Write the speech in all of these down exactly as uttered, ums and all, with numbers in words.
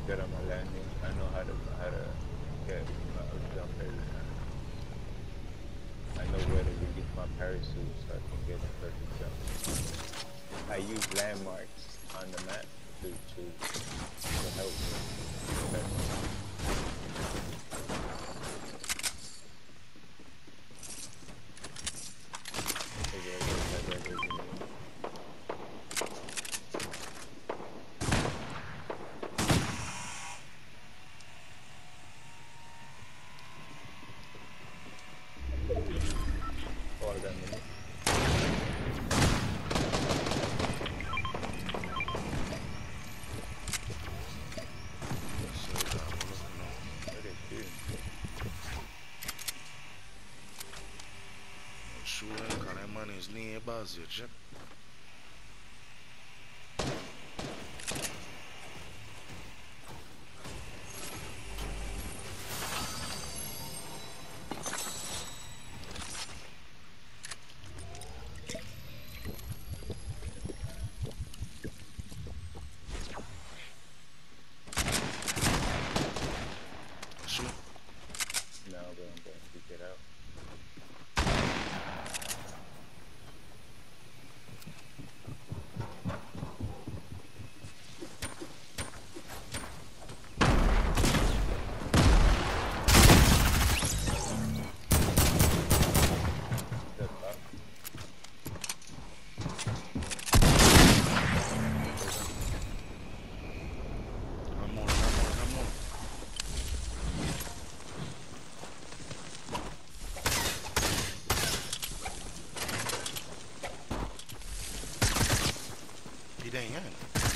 good on my landing. I know how to how to get my up jump every time. I know where to release my parachute so I can get a perfect jump. I use landmarks on the map to to, to help me. All of them minutes. Şuraya kalemaniz niye bazıcı? Şu No, but I'm going to get out. Step up. amor, amor, amor. Gidin yani.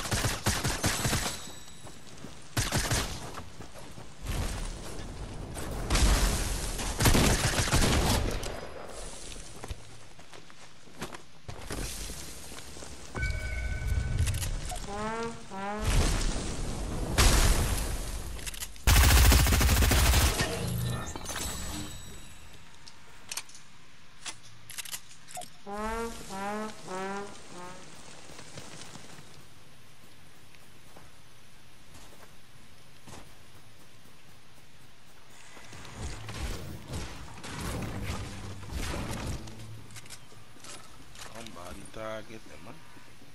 Somebody target them, man.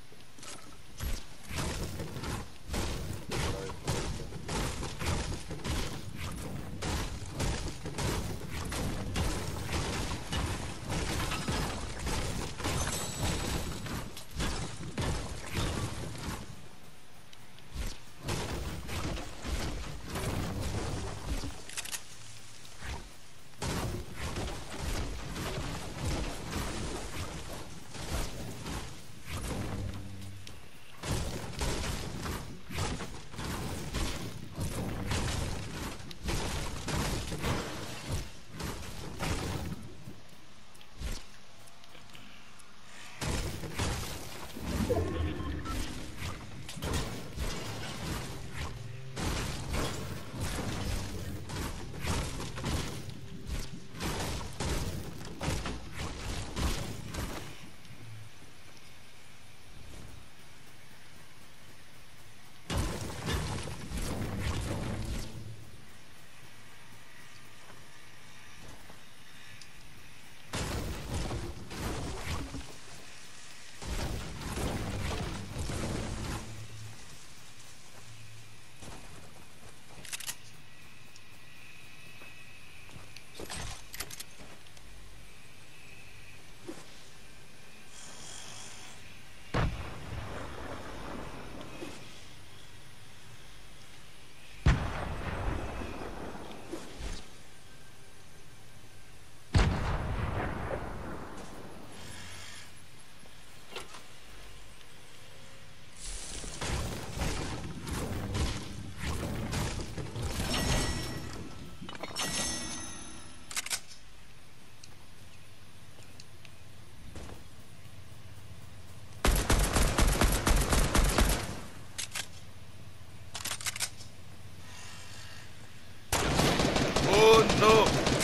Oh no!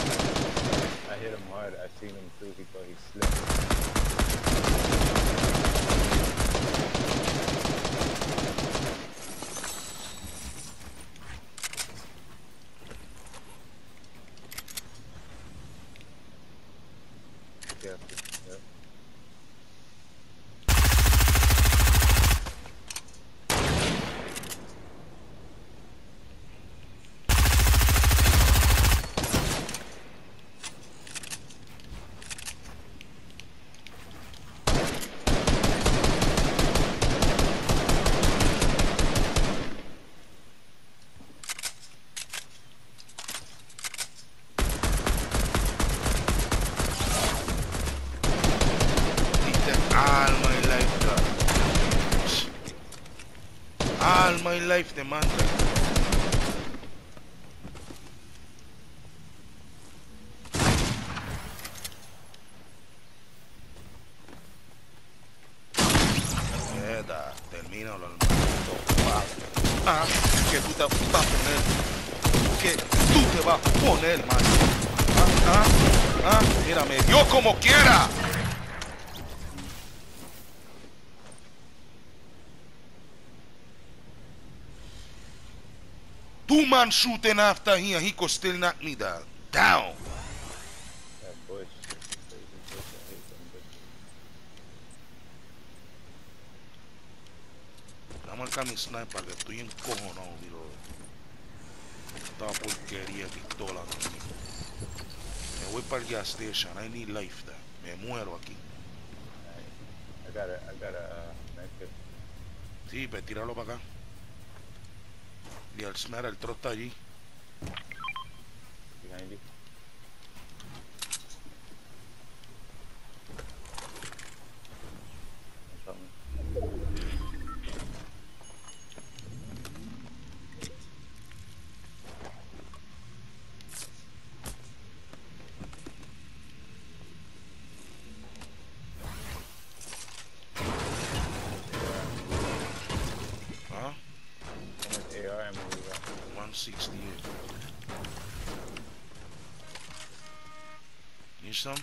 I hit him hard. I seen him through. He thought he slipped. careful. Yep. All my life, God. All my life, the man. Mierda, termina lo Ah, que tú te vas a poner. Que tú te vas a poner, man. Ah, ah, ah, mírame, Dios como quiera. Two man shooting after him, he could still knock me down. Down. That bush. Crazy bush. I hate them bushes. Vamos a marcar mi sniper que estoy encojonado, bro. Esta porquería de pistola también. Me voy para el gas station. I need life there. Me muero aquí. Alright. I gotta, I gotta, uh, make it Sí, pues tíralo para acá. Y el Smera, el tro está allí. behind you. Something. Huh? How much A R ammo you got? one sixty-eight. Need some?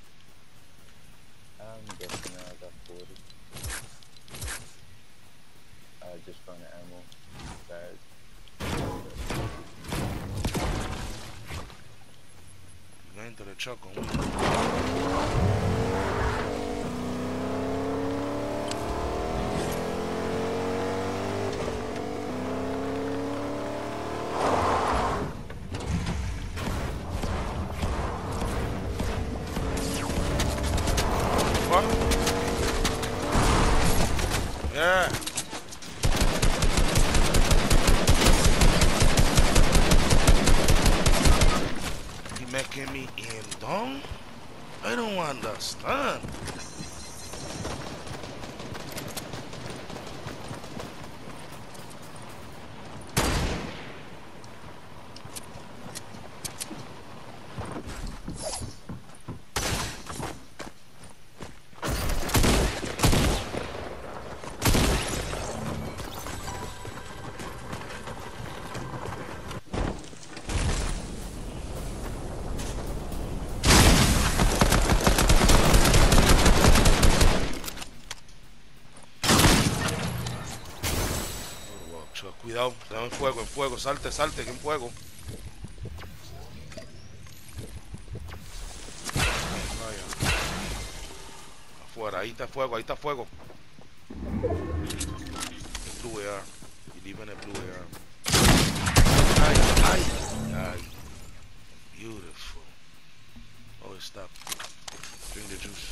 I'm guessing I got forty. I just found the ammo bag. Going to the truck on What? Yeah. You making me in dumb? I don't understand. Cuidado, cuidado en fuego, en fuego, salte, salte, que en fuego. Vaya. Afuera, ahí está fuego, ahí está fuego. El blue A R. Y leaving el blue A R. Ay, ay, ay. Beautiful. Oh, stop. Drink the juice.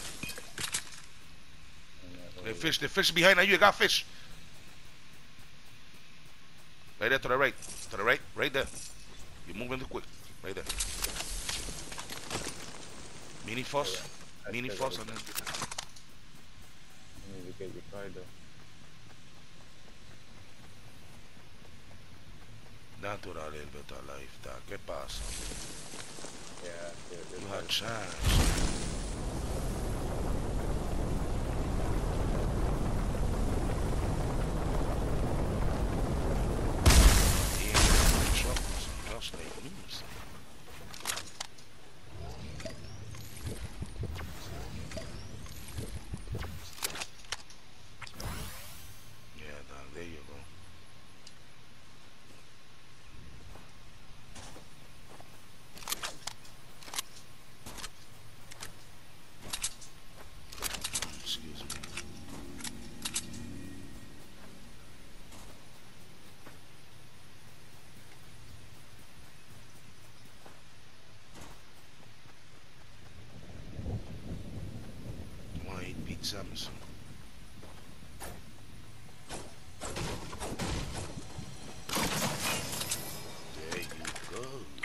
The fish, the fish behind you, you got fish. Right there to the right. To the right. Right there. You're moving too quick. Right there. Mini fuss. I Mini still fuss gotta- and then. I need to get your car though. Natural el better life. Da. ¿Qué pasa? Yeah, yeah, there's You a- had chance. Just like me. Yeah, dog, there you go. pizza, miss. There you go.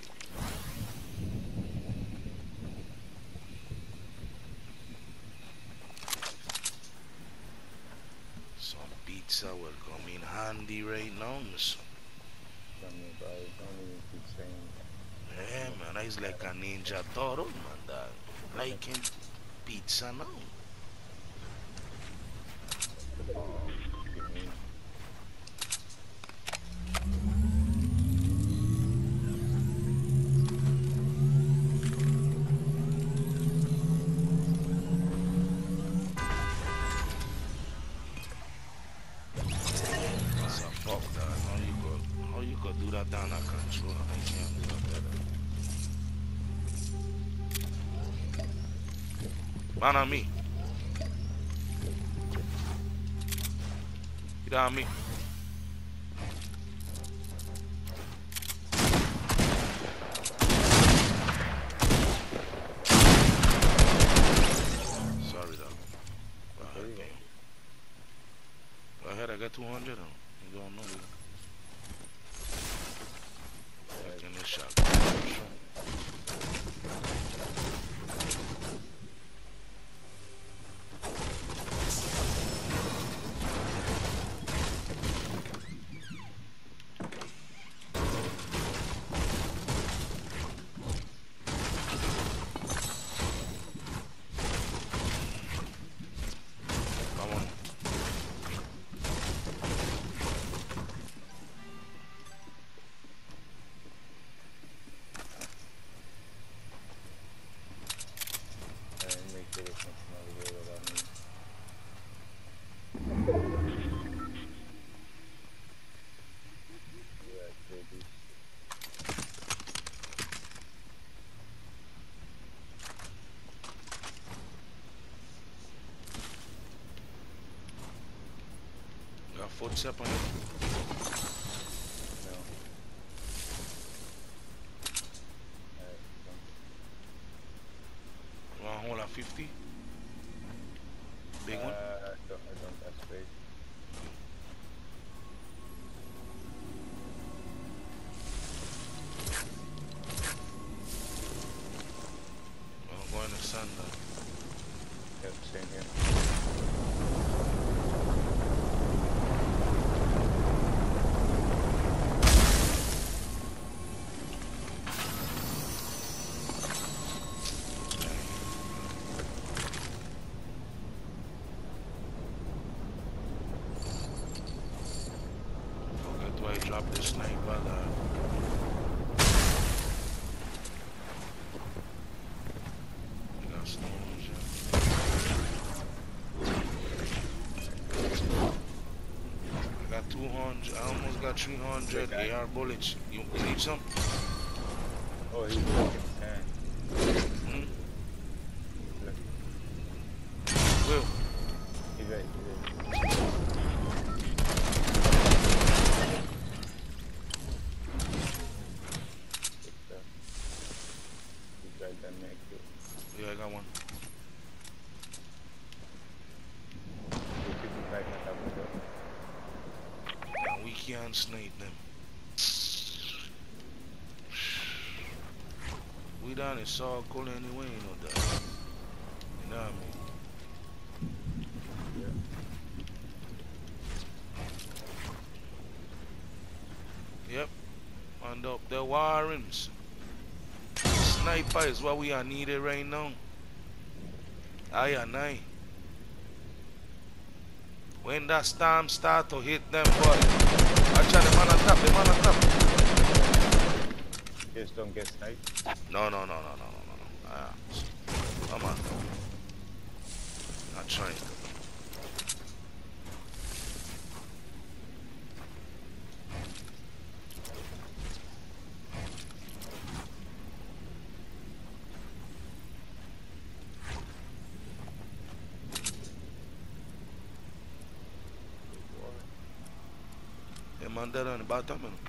Some pizza will come in handy right now, miss. Tell me about it. Don't even keep saying that. Yeah, man, that is like a ninja toro, man. That like him pizza now. You mean? That's a fuck that. How you could, how you could do that down a controller? I can't do that better. Man on me. Get on me. Sorry, dog. Go ahead, game. Go ahead, I got two hundred. You don't know. Taking this shot. Got footstep on it? No. Alright, You want to hold at fifty? Big uh, one? I don't, I don't have space. I'm going to sand that. Yep, same here. Forget why I dropped this sniper. That. I got stones, yeah. I got two hundred. I almost got three hundred A R bullets. You, you need some? Oh, he's looking sand. Hmm? Look, Will. he's right, he's right. Good stuff. He's right there next to it. Yeah, I got one. There's people back on top of the hill. And we can't snipe them. We down in Saw Cool anyway, you know that. You know what I mean? Yeah. Yep. And up the warrants. Sniper is what we are needed right now. Aye and aye. When that storm start to hit them, boy. Watch out, the man on top, the man on top. Just don't get sniped. No, no, no, no, no, no, no, no. Ah, come on. Not trying. The man there on the bottom. Man.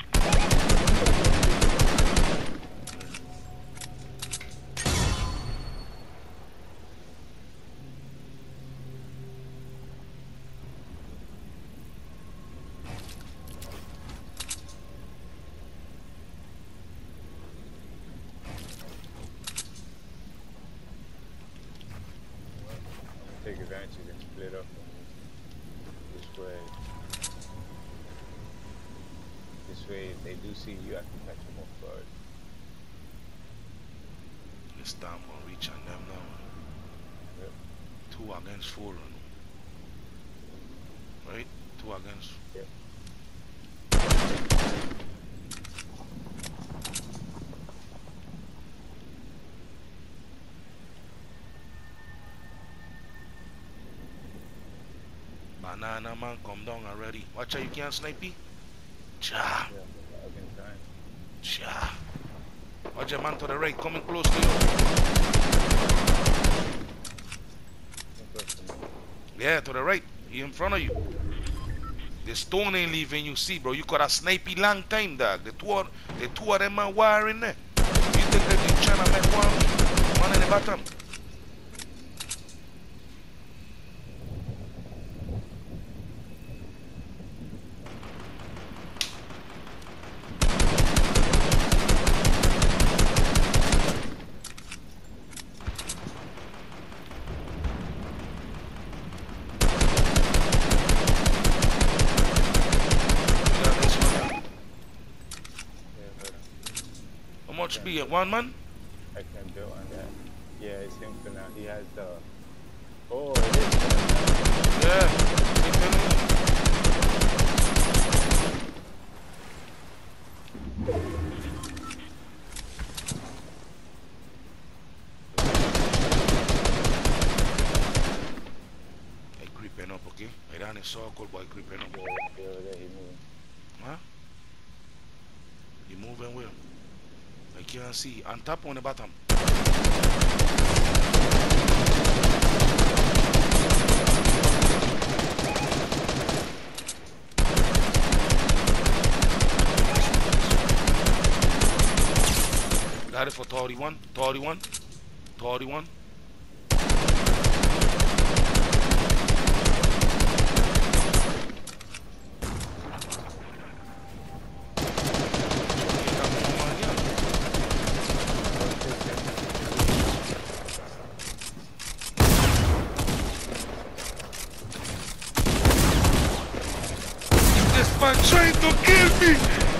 take advantage and split up this way. This way, if they do see you, I can catch them off guard. This time we'll reach on them now. Yep. Two against four. Right? Two against. Yep. Banana man, come down already. Watch out, you can't snipe me. Cha. Yeah, I've been trying. Cha. Watch your man to the right, coming close to you. Yeah, to the right. He in front of you. The stone ain't leaving you, see, bro. You got a snipey long time, dog. The two of, the two of them are wiring there. You think that you trying to make one, one in the bottom? How much be it? One man? I can build on that. Yeah, it's him for now. He has the. Oh, it is. Yeah. Hey, creeping up, okay? I ran a circle boy creeping up. Yeah, yeah, yeah, he moving. Huh? He moving where? I can't see. On top or on the bottom? Got it for thirty-one, thirty-one, thirty-one. This man trying to kill me!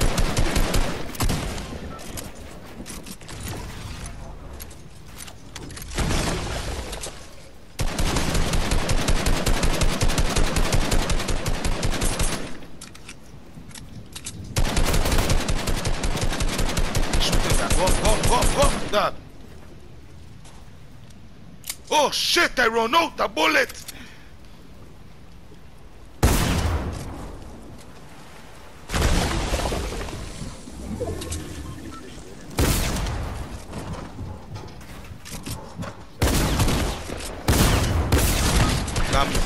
Go, go, go, go, Dad. Oh shit, I run out the bullet. Got me.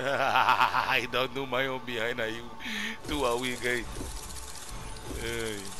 I don't know my own behind you. Two are we guys. Hey.